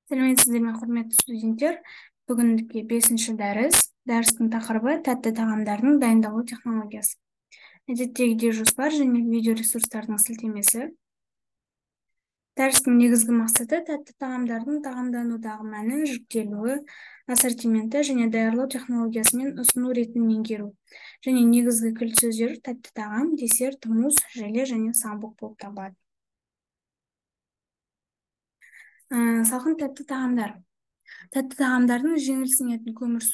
Сәлеметсіздер ме, құрметті студенттер? Бүгінгі 5-ші дәріс. Дәрістің тақырыбы тәтті тағамдардың дайындалу технологиясы. Әдеттегідей жоспар және видеоресурстардың сілтемесі. Дәрістің негізгі мақсаты тәтті тағамдардың тағамданудағы мәні, жүктелуі, ассортименті және даярлау технологиясымен ұсыну ретін меңгеру. Және негізгі кілт сөздер тәтті тағам, десерт, мусс, желе және самбук болып табылады. Салқын тәтті тағамдар. Тәтті тағамдардың жеңіл сіңетін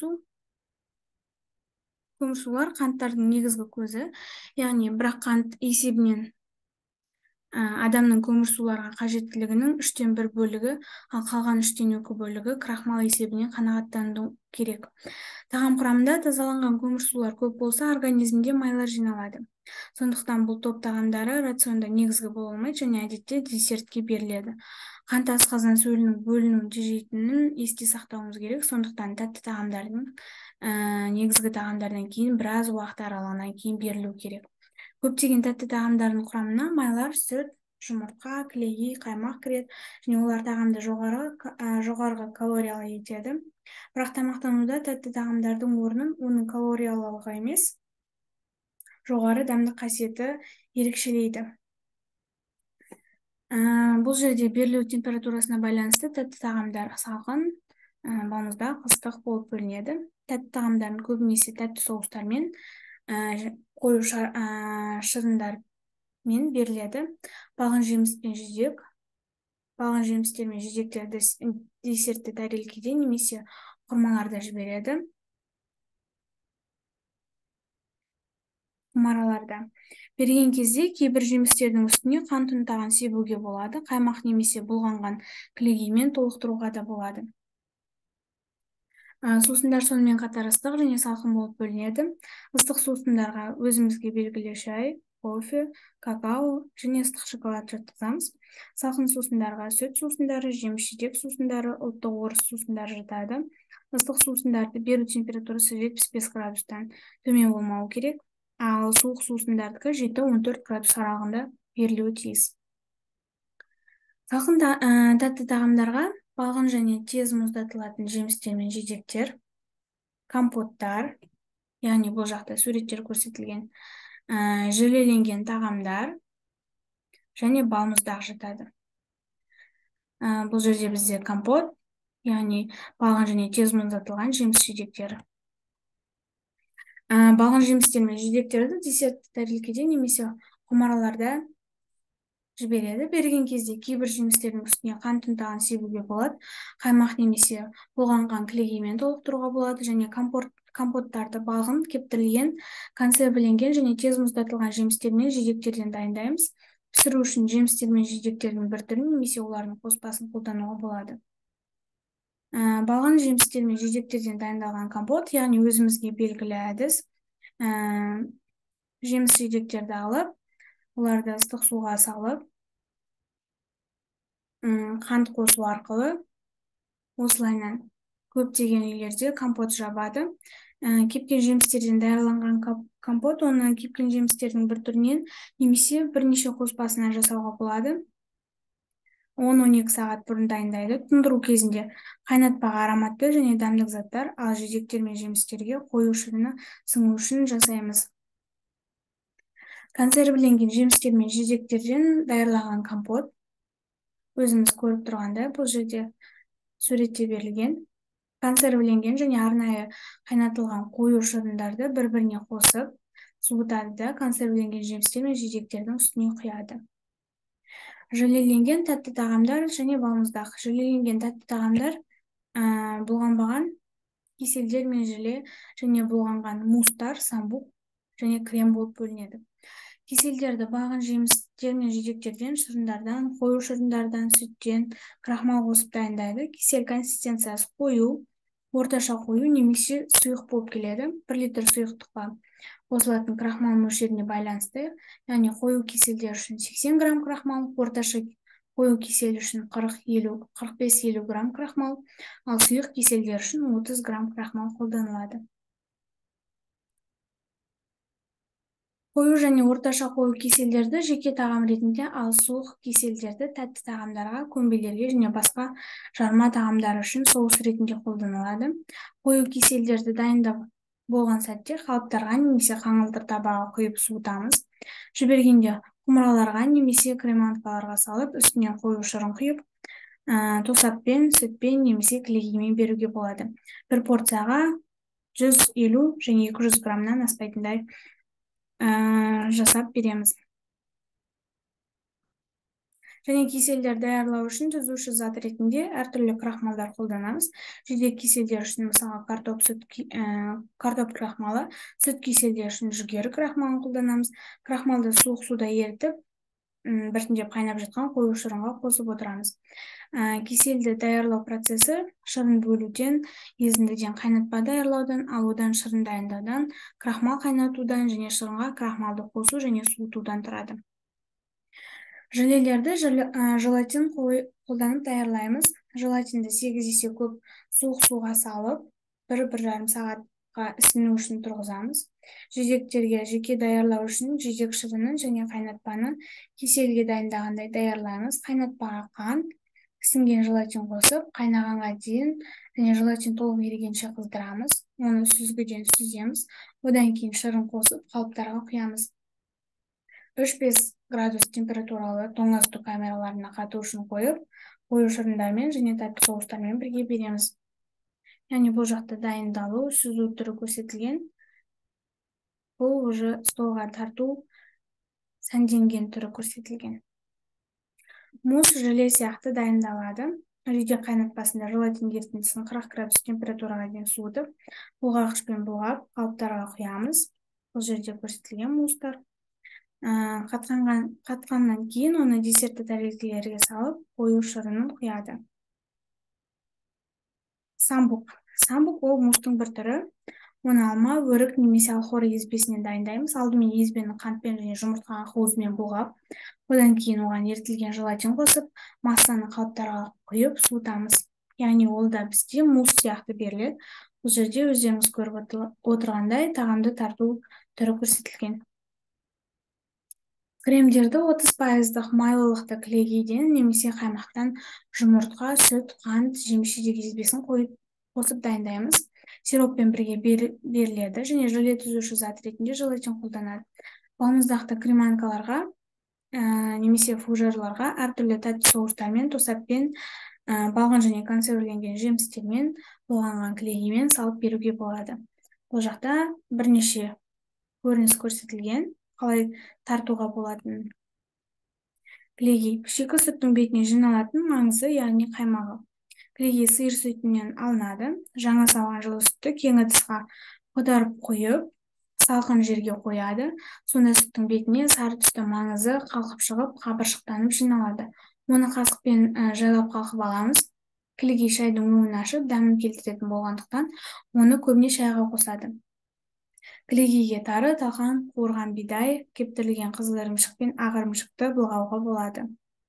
көмірсулар қанттардың негізгі көзі, яғни бірақ қант есебінен адамның көмірсуларға қажеттілігінің 1/3 бөлігі, ал қалған 2/3 бөлігі крахмал есебінен қанағаттану керек. Тағам құрамында тазаланған көмірсулар көп болса, организмде майлар жиналады. Сондықтан бұл топ тағамдары рационда негізгі бола алмайды және әдетте десертке беріледі. Қант асқазан сөлінің бөліну тежейтінін есте сақтауымыз керек. Сондықтан тәтті тағамдардың негізгі тағамдардан кейін біраз уақыт аралығынан кейін берілу керек. Көптеген тәтті тағамдардың құрамына майлар, сүт, жұмыртқа, кілегей, қаймақ кіреді, және олар тағамды жоғарғы калориялы етеді. Бірақ тамақтануда тәтті тағамдардың орнын оның калориялылығы емес, жоғары дәмдік қасиеті ерекшелейді. Бұл жерде берілу температурасына байланысты тәтті тағамдар салқын, балмұздақ, ыстық болып бөлінеді. Тәтті тағамдарын көбінесе тәтті соустармен, қою шырындармен беріледі. Балғын жемістер мен жидектерді десертті тәрелкеде немесе құрмаларда жібереді. Құмараларда берген кезде кейбір жемістердің үстіне қант ұнтағын себуге болады. Қаймақ немесе бұлғанған кілегеймен толықтыруға да болады. Сусындар сонымен қатар ыстық және салқын болып бөлінеді. Ыстық сусындарға өзімізге белгілі шай, кофе, какао және ыстық шоколад жатқызамыз. Салқын сусындарға сүт сусындары, жеміс-жидек сусындары, ұлттық орыс сусындары жатады. Ыстық сусындарды беру температурасы 75 градустан төмен болмауы керек, ал суық сусындардікі 7-14 градус аралығында берілуі тиіс. Салқын тәтті тағамдарға балғын және тез мұздатылатын жемістер мен жидектер, компоттар, яғни бұл жақта суреттер көрсетілген, желеленген тағамдар және балмұздақ жатады. Бұл жерде бізде компот, яғни балғын және тез мұздатылған жеміс жидектері. Балғын жемістер мен жидектерді десертті тәрелкеде немесе құмараларда жібереді. Берген кезде кейбір жемістердің үстіне қант ұнтағын себуге болады. Қаймақ немесе бұлғанған кілегеймен толықтыруға болады және компоттарды балғын, кептірілген, консервіленген және тез мұздатылған жемістер мен жидектерден дайындаймыз. Пісіру үшін жемістер мен жидектердің бір түрін немесе олардың қоспасын қолдануға болады. Балғын жемістер мен жидектерден дайындалған компот, яғни өзімізге белгілі әдіс. Жеміс жидектерді алып, оларды ыстық суға салып, қант қосу арқылы осылайынан көптеген үйлерде компот жабады. Кепкен жемістерден даярланған компот, оны кепкен жемістердің бір түрінен немесе бірнеше қоспасынан жасауға болады. 10-12 сағат бұрын дайындайды. Тұндыру кезінде қайнатпаға ароматты және дәмдік заттар, ал жидектер мен жемістерге қою шырыны сіңу үшін жасаймыз. Консервіленген жемістер мен жидектерден даярлаған компот, өзіміз көріп тұрғандай, бұл жерде суретте берілген. Консервіленген және арнайы қайнатылған қою шырындарды бір-біріне қосып, суытады да консервіленген жемістер мен жидектердің үстіне құяды. Желеленген тәтті тағамдар және балмұздақ. Желеленген тәтті тағамдар бұлғанбаған кеселдер мен желе және бұлғанған мустар, самбук және крем болып бөлінеді. Кеселдерді балғын жемістер мен жидектерден, шырындардан, қою шырындардан, сүттен, крахмал қосып дайындайды. Кесел консистенциясы қою, орташа қою немесе сұйық болып келеді. 1 литр сұйықтыққа қосылатын крахмал мөлшеріне байланысты, яғни қою кеселдер үшін 80 грамм крахмал, орташа қою кесел үшін 45-50 грамм крахмал, ал сұйық кеселдер үшін 30 грамм крахмал қолданылады. Қою және орташа қою кеселдерді жеке тағам ретінде, ал суық кеселдерді тәтті тағамдарға, көмбелерге және басқа жарма тағамдар үшін соус ретінде қолданылады. Қою кеселдерді дайындап болған сәтте қалыптарға немесе қаңылтыр табаға құйып суытамыз. Жібергенде құмыраларға немесе креманкаларға салып, үстіне қою шырын құйып, тосаппен, сүтпен немесе кілегеймен беруге болады. Бір порцияға 150 және 200 граммнан аспайтындай жасап береміз. Және кеселдер даярлау үшін түзуші зат ретінде әртүрлі крахмалдар қолданамыз. Жидек кеселдер үшін мысалы картоп крахмалы, сүт кеселдер үшін жүгері крахмалын қолданамыз. Крахмалды суық суда ерітіп, біртіндеп қайнап жатқан қою шырынға қосып отырамыз. Кеселді даярлау процесі шырын бөлуден, езіндіден қайнатпа даярлаудан, алудан, шырын дайындаудан, крахмал қайнатудан және шырынға крахмалды қосу және суытудан тұрады. Желелерді желатин қолданып даярлаймыз. Желатинді 8 есе көп суық суға салып, 1-1,5 сағатқа ісіну үшін тұрғызамыз. Жидектерге жеке даярлау үшін жидек шырынын және қайнатпаны кеселге дайындағандай даярлаймыз. Қайнатпаға қант, ісінген желатин қосып, қайнағанға дейін және желатин толық ерігенше қыздырамыз. Оны сүзгіден сүземіз. Одан кейін шырын қосып, қалыптарға құямыз. 3-5 градус температуралы тоңазыту камераларына қату үшін қойып, қою шырындармен және тәтті соустармен бірге береміз. Яғни бұл жақта дайындалу, сүзу түрі көрсетілген. Бұл уже столға тарту сәнденген түрі көрсетілген. Мусс желе сияқты дайындалады. Жидек қайнатпасында желатин ерітіндісін 40 градус температураға дейін суытып, бұлғағышпен бұлғап, қалыптарға құямыз. Бұл жерде көрсетілген мусстар. Қатқаннан кейін оны десертті тәрелкелерге салып, қою шырынын құяды. Самбук. Самбук ол мусстың бір түрі. Оны алма, өрік немесе алхор езбесінен дайындаймыз. Алдымен езбені қантпен және жұмыртқа қуызымен бұлғап, одан кейін оған ерітілген желатин қосып, массаны қалыптарға құйып суытамыз. Яғни ол да бізде мусс сияқты беріледі. Бұл жерде өздеріңіз көріп отырғандай тағамды тарту түрі көрсетілген. Кремдерді 30% майлылықты кілегейден немесе қаймақтан жұмыртқа, сүт, қант, жеміс-жидек езбесін қосып дайындаймыз. Сироппен бірге беріледі және желе түзуші зат ретінде желатин қолданады. Балмұздақты креманкаларға немесе фужерларға әртүрлі тәтті соустармен, тосаппен, балғын және консервіленген жемістермен, толғанған кілегеймен салып беруге болады. Бұл жақта бірнеше көрініс көрсетілген, қалай тартуға болатын. Кілегей шикі сүттің бетіне жиналатын маңызы, яғни қаймағы. Кілегей сиыр сүтінен алынады. Жаңа салған жылы сүтті кең ыдысқа қодарып қойып, салқын жерге қояды. Сонда сүттің бетіне сары түсті маңызы қалқып шығып, қабыршықтанып жиналады. Оны қасықпен жайлап қалқып аламыз. Кілегей шайдың өңін ашып, дәмін келтіретін болғандықтан, оны көбіне шайға қосады. Кілегейге тары, талқан, қуырған бидай, кептірілген қызыл ірімшік пен ақ ірімшікті былғауға болады.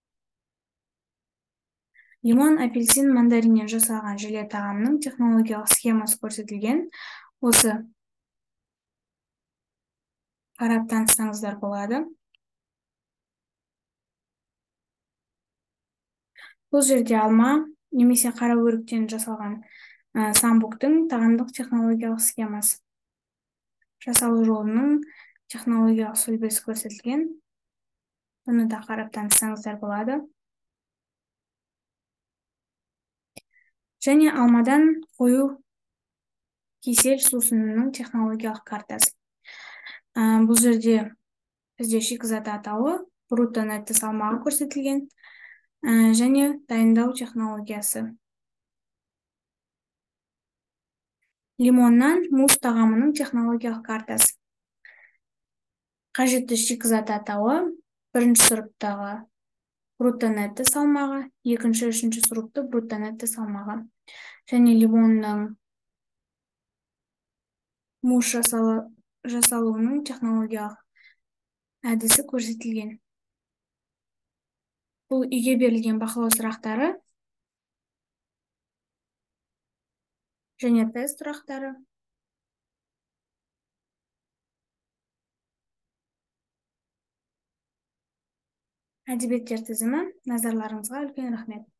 Лимон, апельсин, мандариннен жасалған желе тағамның технологиялық схемасы көрсетілген. Осы қарап танысаңыздар болады. Бұл жерде алма немесе қара өріктен жасалған самбуктың тағамдық технологиялық схемасы. Жасалу жолының технологиялық сүлбесі көрсетілген. Бұны да қарап танысаңыздар болады. Және алмадан қою кесел сусынының технологиялық картасы. Бұл жерде бізде шикізат атауы, брутто нетті салмағы көрсетілген және дайындау технологиясы. Лимоннан мусс тағамының технологиялық картасы. Қажетті шикізат атауы, бірінші сұрыптағы брутто нетті салмағы, екінші, үшінші сұрыпты брутто нетті салмағы. Және лимонның мусс жасалуының технологиялық әдісі көрсетілген. Бұл үйге берілген бақылау сұрақтары және тест сұрақтары. әдебиеттер тізімі. Назарларыңызға үлкен рахмет.